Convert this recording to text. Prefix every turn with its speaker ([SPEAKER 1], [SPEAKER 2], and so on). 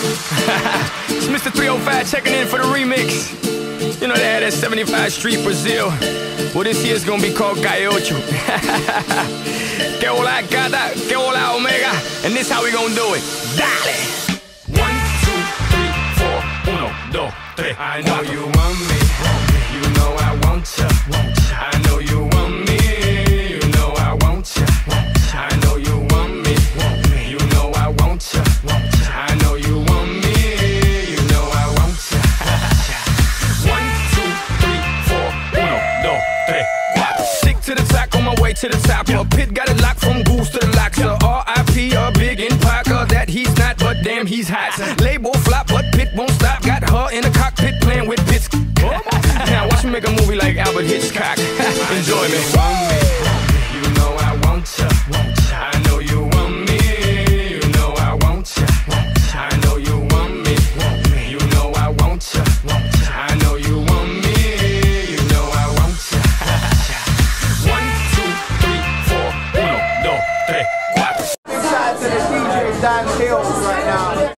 [SPEAKER 1] It's Mr. 305 checking in for the remix. You know they had that 75 Street Brazil. Well, this year's gonna be called Calle Ocho. Que hola gata, que hola omega. And this how we gonna do it. Dale! 1, 2, 3, 4, 1, 2, 3. I know you want me. You know I want ya. I know you want me. You know I want ya. I know you want me. You know I want ya. I know you want me. You know I want ya. 1, 2, 3, 4, 1, 2, 3, 4. Stick to the track on my way to the top. A pit got it locked from goose to the locks. R.I.P. a big in Parker that he's not, but damn he's hot. Label flop, but Pit won't stop. Got her in the cockpit playing with bits. Now watch me make a movie like Albert Hitchcock. Enjoy me. You know I want ya. I know you want me. You know I want ya. I know you want me. You know I want ya. I know you want me. You know I want ya. 1, 2, 3, 4, 1, 2, 3, 4.
[SPEAKER 2] Big shout out to the DJs down the hills right now.